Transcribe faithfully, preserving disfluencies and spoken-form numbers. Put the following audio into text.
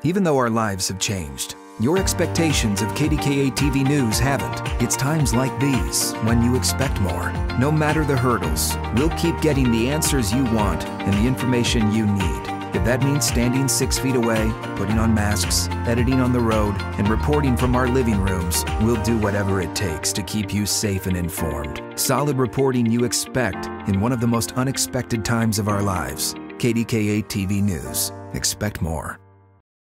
Even though our lives have changed, your expectations of K D K A T V News haven't. It's times like these when you expect more. No matter the hurdles, we'll keep getting the answers you want and the information you need. If that means standing six feet away, putting on masks, editing on the road, and reporting from our living rooms, we'll do whatever it takes to keep you safe and informed. Solid reporting you expect in one of the most unexpected times of our lives. K D K A T V News. Expect more.